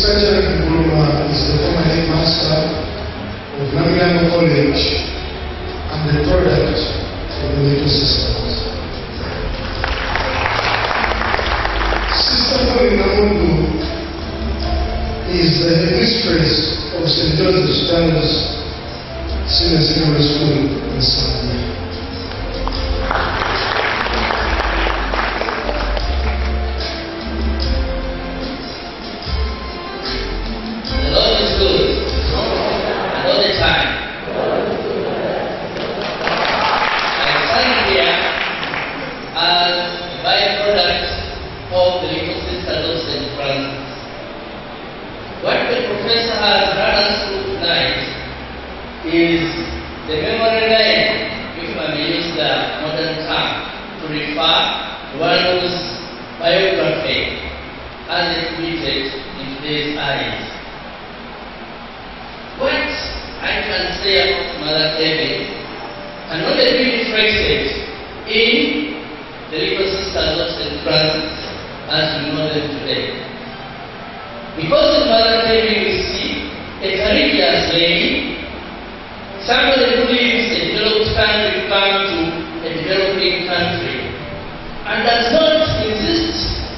Sergeant Nkuruma is the former headmaster of Inaugural College and the product of the Little Sisters. Sister Inaugural is the mistress of St. Joseph's Girls Senior Secondary School in Zambia. Is the memory line, if I may use the modern term, to refer to one's biography as it treated in today's eyes. What I can say about Mother David can only be reflected in the Little Sisters of St. Francis as we know them today. Because in Mother David we see a courageous lady, somebody who lives in a developed country come to a developing country and does not insist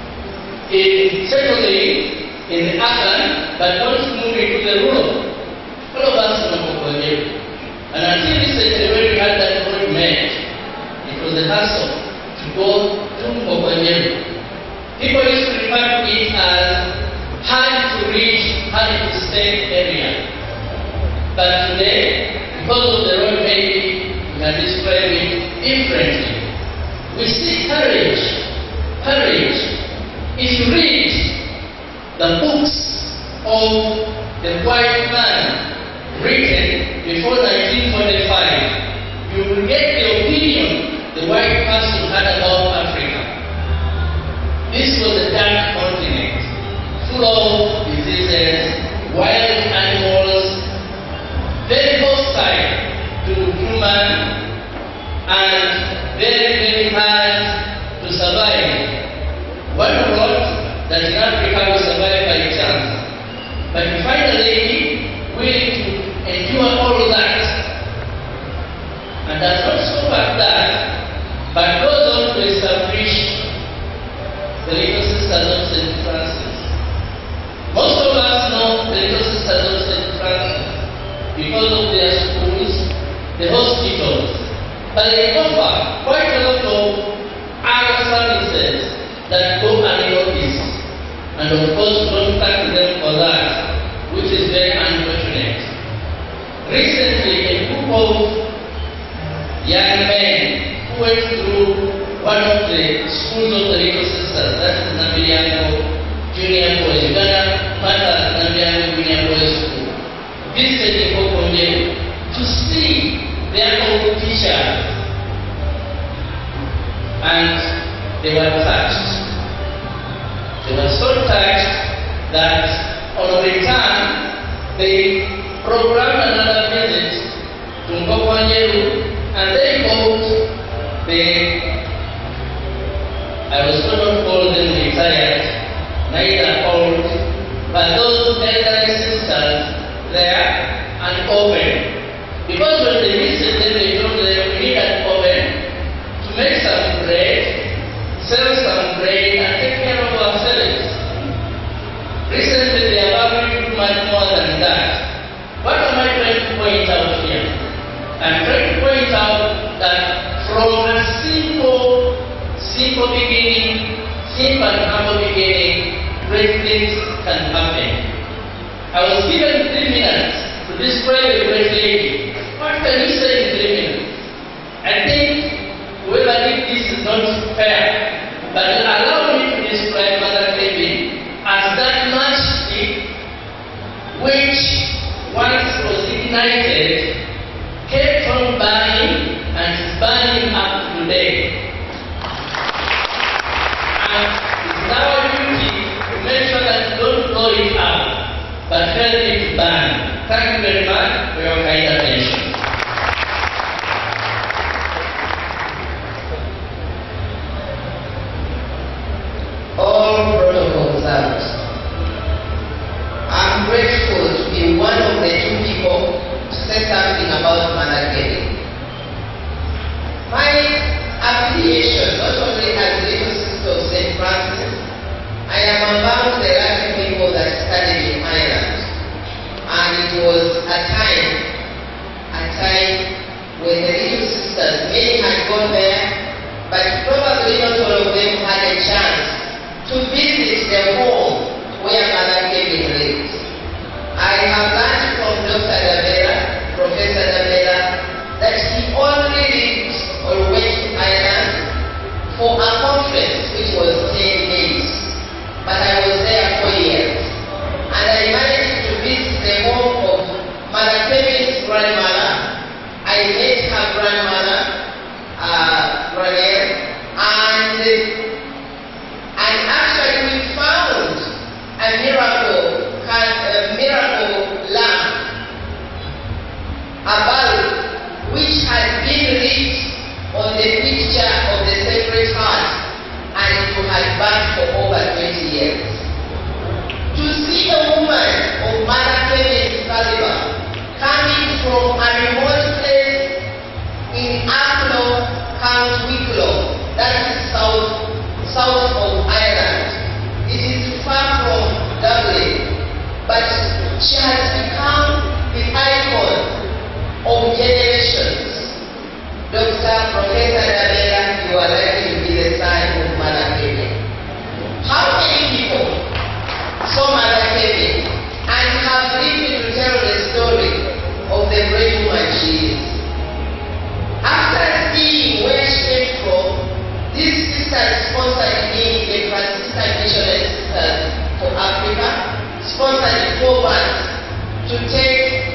in settling in the urban but wants to move into the rural. All of us know Kokoyeru. And until recently when we had that road made, it was a hassle to go to Kokoyeru. People used to refer to it as hard to reach, hard to stay area. But today, because of the road making, we can describe it differently. We see courage. Courage. If you read the books of the white man written before 1945, you will get the opinion the white person had about Africa. This was a dark continent, full of diseases, wild animals, very hostile to human and very, very hard to survive. One wrote that in Africa we survive by chance. But you find a lady willing to endure all of that and does not stop at that, but goes on to establish the Little Sisters of St. Francis. Most of us know the Little Sisters of St. Francis because of their schools, the hospitals, but they offer quite a lot of other services that go unnoticed. And of course, don't thank them for that, which is very unfortunate. Recently, a group of young men who went through one of the schools of the Little Sisters, that is Inaugural Junior Boys, Uganda, Mata Inaugural Junior Boys School, visited Kokoyeru to see their old teachers, and they were touched. They were so touched that on return they programmed another visit to Kokoyeru, and they got I was not called them retired, neither old, but those elderly sisters there and open. Because when they visited them, they told them we need an oven to make some bread, sell some bread, and take care of ourselves. Recently, they have agreed much more than that. What am I trying to point out here? I'm trying to point out that from a simple beginning, simple and humble beginning, great things can happen. I was given 3 minutes to describe a great lady. What can you say in 3 minutes? I think whoever did this is not fair, but allow me to describe Mother David as that matchstick which, once was ignited, kept on burning and is burning up today. And it's our duty to make sure that we don't blow it up, but help it to burn. Thank you very much for your kind attention. All protocol observed. had gone there, but probably not all of them had a chance to visit the home where Mother Kevin lived. I have learned from Dr. Dabera, Professor Dabera, that he only lived or went to Ireland for a conference which was 10 days. But I was there 4 years. And I managed to visit the home of Mother Kevin's grandmother. I met her grandmother, Ranel, and actually we found a miracle lamp, a bulb, which had been lit on the picture of the Sacred Heart, and it had burned for over 20 years. To see a woman of Mother Kevin's caliber coming from a remote place in Inaugural, County Wicklow, that is south of Ireland. It is far from Dublin, but she has become the icon of generations. Dr. Professor Dabera, you are likely to be the son of Mother Kevin. How many people saw Mother Kevin and have lived to tell the story of the great woman she is? After seeing where she came from, these sisters sponsored me, the Franciscan Missionary Sisters for Africa, sponsored 4 months to take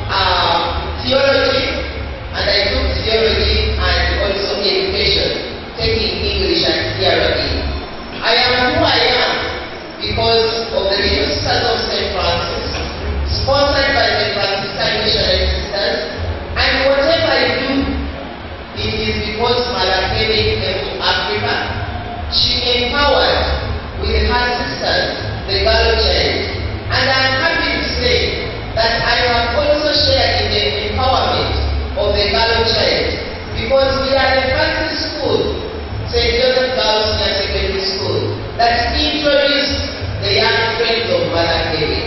theology, and I took theology and also education, taking English and theology. I am who I am because of the Sisters of St. Francis, sponsored by the Franciscan Missionary Sisters, and whatever I do, it is because Mother Kevin came to Africa. She empowered with her sisters the girl child, and I am happy to say that I have also shared in the empowerment of the girl child, because we are the first school, St. Joseph Girls Secondary School, that introduced the young friends of Mother Kevin.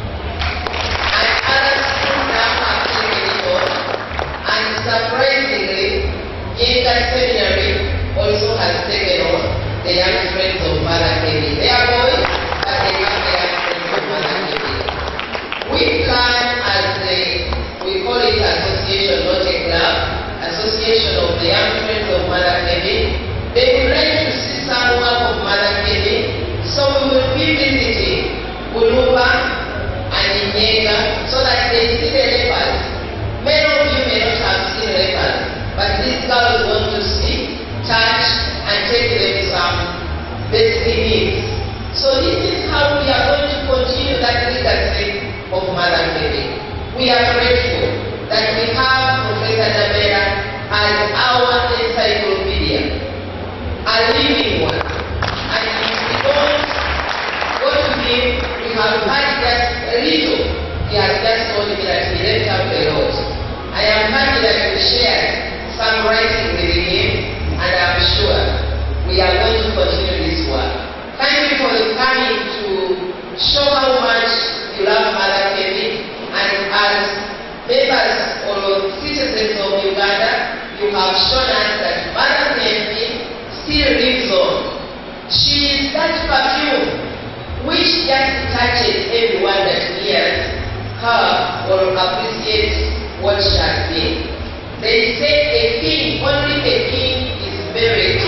And other schools now have taken it on, and surprisingly, Inter Seminary also has taken on the young friends of Mother Kevin. They are boys, but they have the young friends of Mother Kevin. We plan as we call it association, not a club, association of the young friends of Mother Kevin. They would like to see some work of Mother Kevin, so we will be visiting Uluba and Inyenga so that they see the lepers. Many of you may not have seen lepers, but these girls want to see, touch, and take them some basic needs. So this is how we are going to continue that legacy of Mother Kevin. We are grateful that we have Professor Dabera as our encyclopedia, a living one. And if we don't go to him, we have had just a little. He has just told me that he left out a lot. I am happy that we shared some writing with him, and I'm sure we are going to continue this work. Thank you for coming to show how much you love Mother Kevin, and as members or citizens of Uganda, you have shown us that Mother Kevin still lives on. She is that perfume which just touches everyone that hears her or appreciates what she has been. They say a king, only a king is buried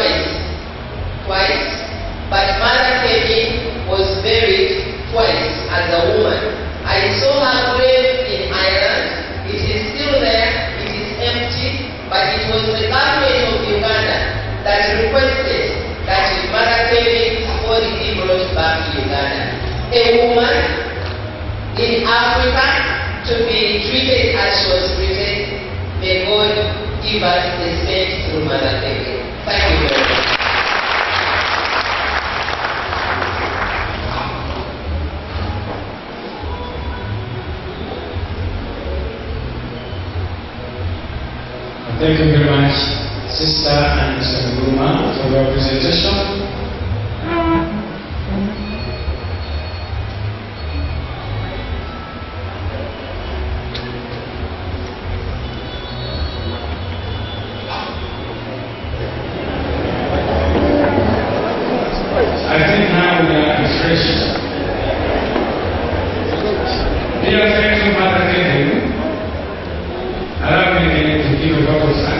twice, but Mother Kevin was buried twice as a woman. I saw her grave in Ireland. It is still there, it is empty, but it was the government of Uganda that requested that Mother Kevin's body be brought back to Uganda. A woman in Africa to be treated as she was treated. May God give us the strength through Mother Kevin. Thank you very much. Thank you very much, Sister and Mr. Nguruma, for your presentation.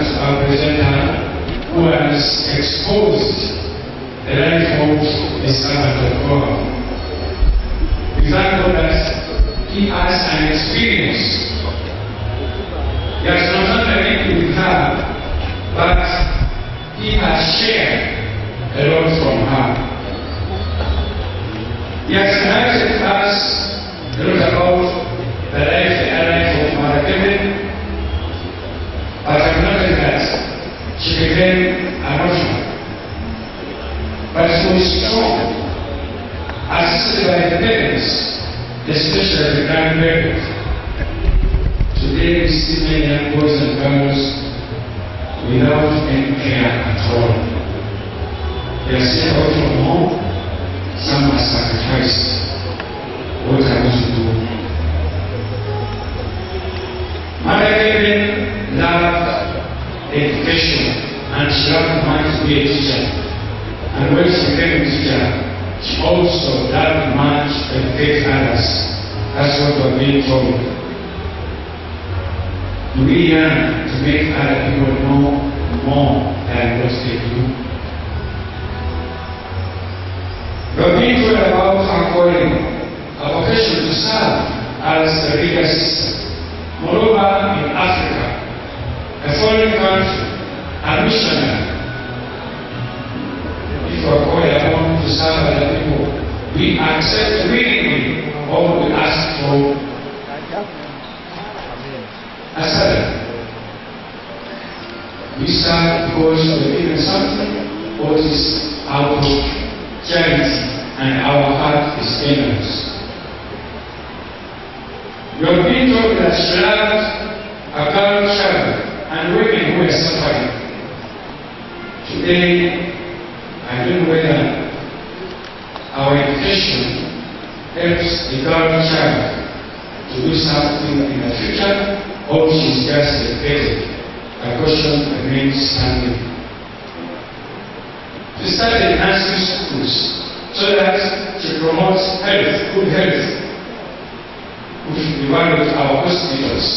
to our presenter who has exposed the life of the servant of God. We thank God that he has an experience. He has not only with her, but he has shared a lot from her. He has enlightened us a lot about the life of Mother Kevin, but I'm not like that. She became an orphan. But she was strong, assisted by the parents, especially the grandparents. Today we see many young boys and girls without any care at all. They are sent out from home, some are sacrificed. What are we to do? Mother Kevin loved education and she loved much to be a teacher. And when she became a teacher, she also loved much to educate others. That's what we're being told. We yearn to make other people know more than what they do. We're being told about our calling, our vocation to serve as a bigger sister. Moreover, in Africa, a foreign country, a missionary. If we are called upon to serve other people, we accept willingly all we ask for. We serve because we are given something what is out of charity and our heart is generous. We have been told that she loved a girl child and women who are suffering. Today, I don't know whether our education helps the girl child to do something in the future, or she's just educated. A question remains standing. She started nursing schools so that she promotes health, good health. We should be one of our hospitals.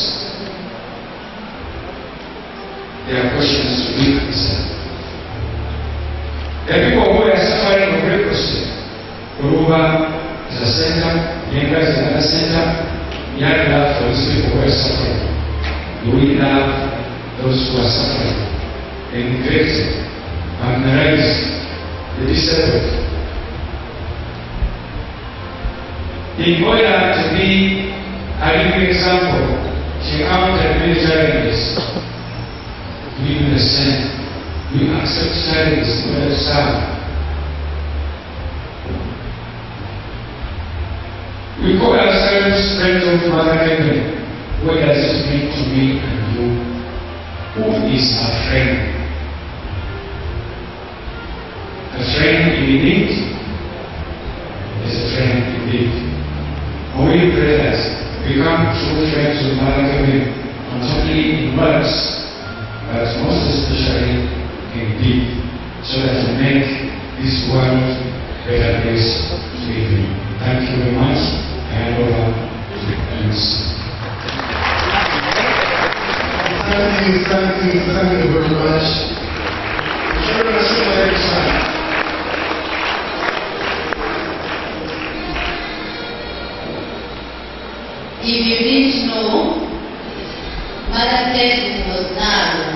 There are questions to be answered. There are people who are suffering from leprosy. Uruba is a center, Yenga is another center. Young love for these people who are suffering. We love those who are suffering, the neglected, marginalized, the disabled. In order to be a living example, she encountered many challenges. We do the same. We accept challenges in order to serve. We call ourselves friends of Mother Kevin. What does it mean to me and you? Who is a friend? A friend in need is a friend indeed. When we brothers become true friends with Mother Kevin, not only in words, but most especially in deed, so that we make this world a better place to live in. Thank you very much. I hand over to the MC. Thank you very much. If you didn't know, Mother Kevin was now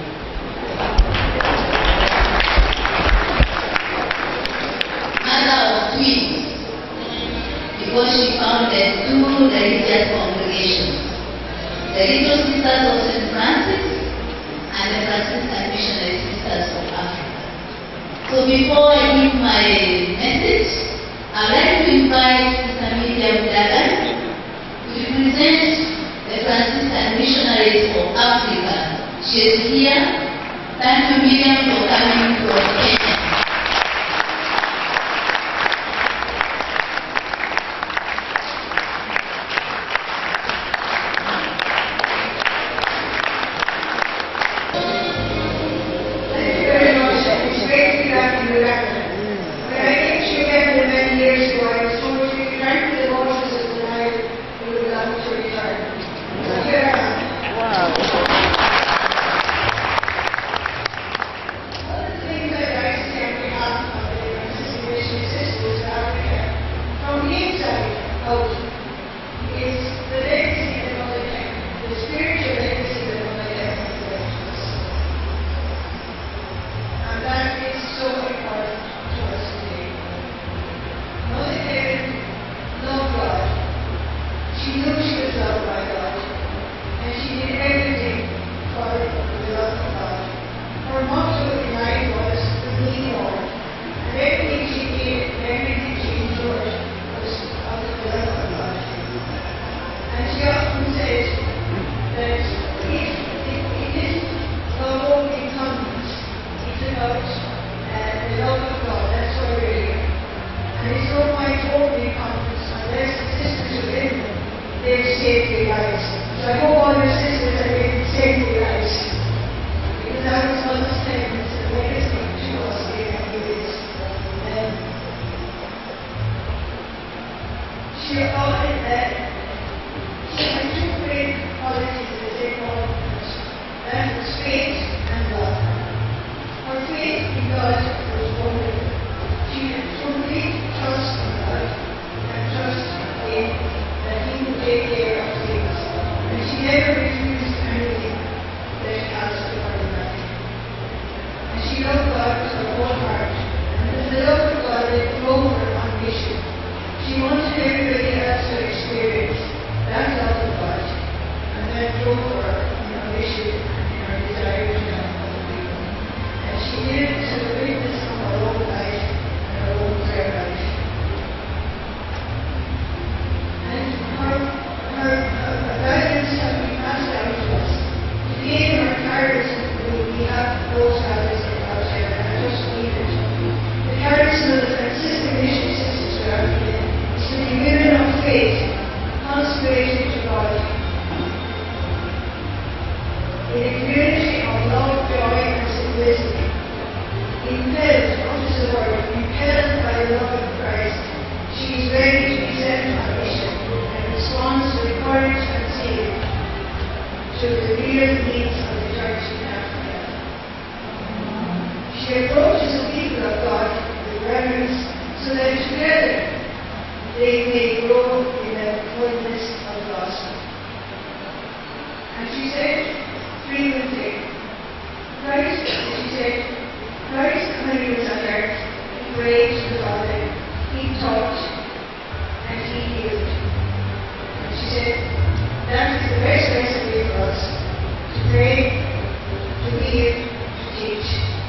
mother of twins, because she founded 2 religious congregations. The Little Sisters of St. Francis and the Franciscan Missionary Sisters of Africa. So before I give my message, I'd like to invite Sister Miriam Dagan to represent the Franciscan Missionaries of Africa. She is here. Thank you, Miriam, for coming to us. She approaches the people of God with reverence so that together they may grow in the fullness of the gospel. And she said, 3 would take. Christ, she said, Christ, when he was on earth, he prayed to the Father, he taught, and he healed. And she said, that is the best recipe for us, to pray, to heal, to teach.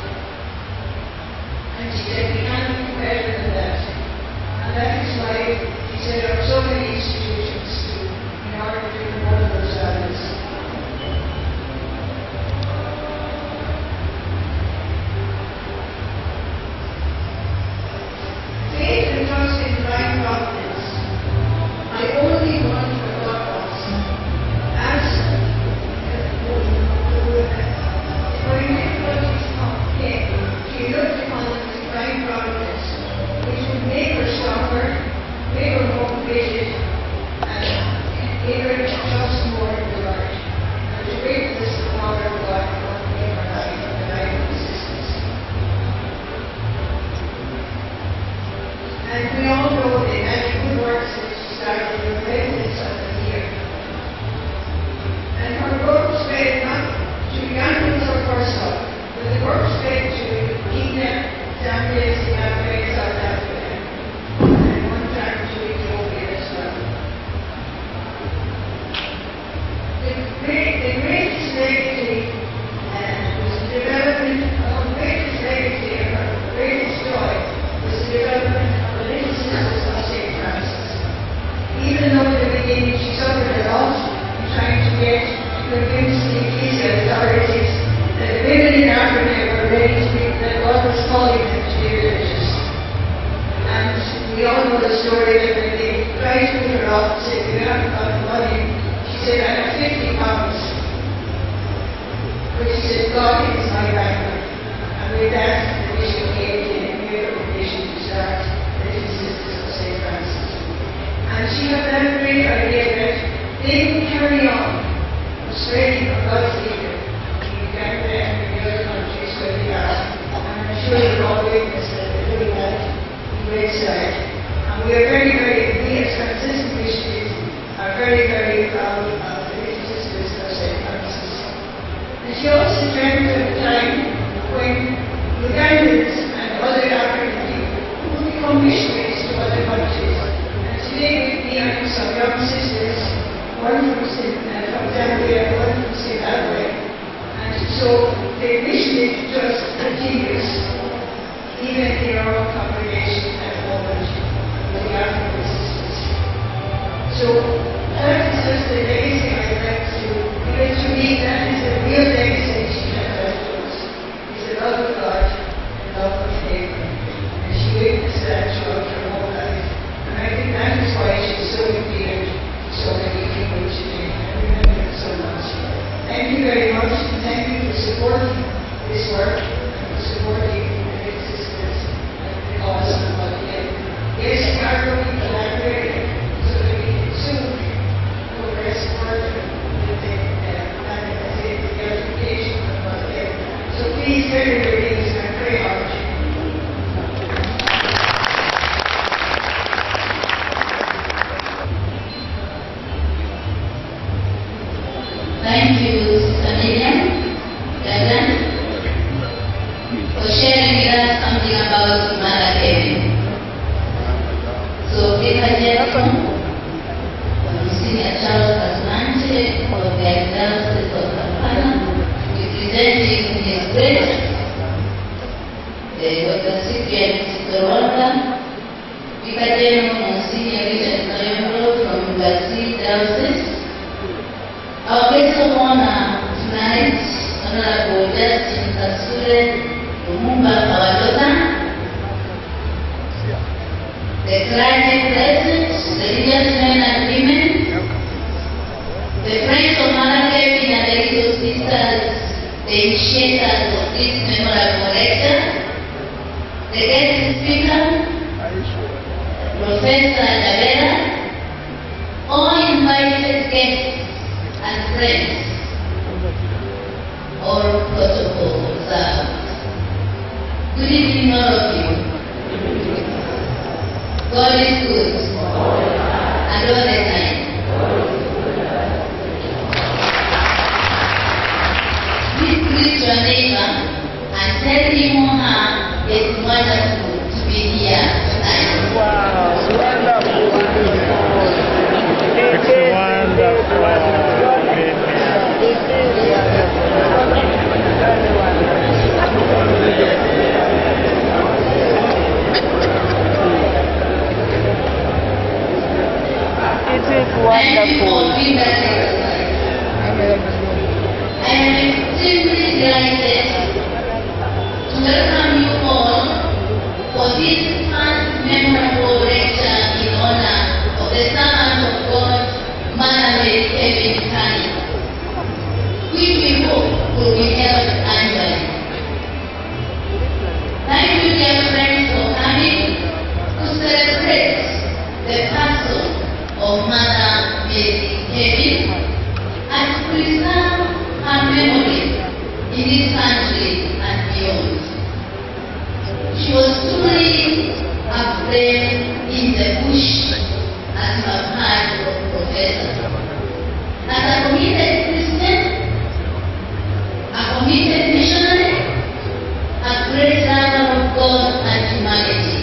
And she said, we can't do better than that. And that is why she said there are so many institutions in order to promote those values. Faith and trust in divine providence. I only want what God wants. As when difficulties came, she looked upon the divine providence, which would make her stronger, make her motivated, and make her trust more in the Lord. And to witness the power of God in her life and the life of his sisters. And we all know that many good works that she started in the readiness of the year. And her work spread not, she began with her first love, but the work spread to Kenya, Zambia, Zimbabwe, South Africa, and one time to Ethiopia as well. The greatest legacy was the development of her greatest legacy, and her greatest joy was the development of the little sisters of St. Francis. Even though in the beginning she suffered a lot in trying to convince the ecclesial authorities that the women in Africa were ready to be, that God was calling them to be religious. And we all know the story that when they tried to put her off and said, we haven't got the money, she said, I have 50 pounds. But she said, God is my banker. And with that, the mission came to a miracle mission to start the Little Sisters of St. Francis. And she had that great idea that they would carry on spreading of God's kingdom in Uganda and in the other countries where they are. And I'm sure you've all witnessed that they're doing that in great style. And we are we as Franciscan missionaries are very, very proud of the Little Sisters of St. Francis. And she also dreamt of a time when Ugandans and other African people would become missionaries to other countries. And today with me I have some young sisters, one from Zambia, one from Zimbabwe. And so the missionary trust continues even in our own congregation at the moment with the African sisters. So that is just the legacy I'd like to give to me. That is the real legacy she has left to us. It's the love of God and love of neighbor. And she witnessed that throughout her whole life. And I think that is why she's so endeared to so many people today. I remember it so much. Thank you very much, and thank you for supporting this work and for supporting the Little Sisters and the cause of God. Yes, we are going to collaborate so that we can soon progress further with the education of God. So please, very, very easy and pray hard. Thank you, Sister Miriam, Reverend, for sharing with us something about Mother Kearney. So, Vicar Jackson, Senior Charles Asmante of the Archdiocese of Kampala, representing his great Dr. Cyprian Sitorwalda, Vicar General Monsignor Richard Kayombo from Brazil Diocese. Our guest of honor tonight, Honorable Justin Kasule Lumumba, our daughter, the clergy present, the religious men and women, the friends of Mother Kearney and the Little Sisters, the initiators of this memorable lecture, the guest speaker, Professor Javera, all invited guests and friends, all protocol observed. believe in all of you. God is good. And all the time. Please greet your neighbor and tell him or her it's wonderful to be here tonight. Wow, it's wonderful. It's wonderful. I am extremely delighted to welcome you all for this first memorable lecture in honor of the servant of God, Mother Kevin Kearney, which we hope will be held annually. Thank you, dear friends, for coming to celebrate the person of Mother Kevin and to preserve her memory in this country and beyond. She was truly a friend in the bush, as you have heard from Professor. As a committed Christian, a committed missionary, a great lover of God and humanity,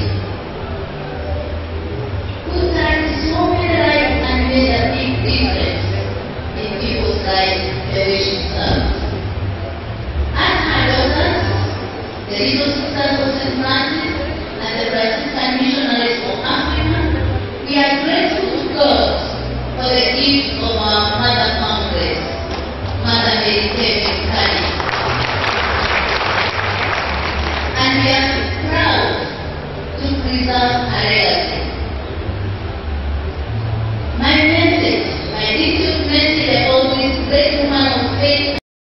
who touched so many lives and made a big difference in people's lives the way she served. As her daughters, the little sisters of St. Francis and the Franciscan Mission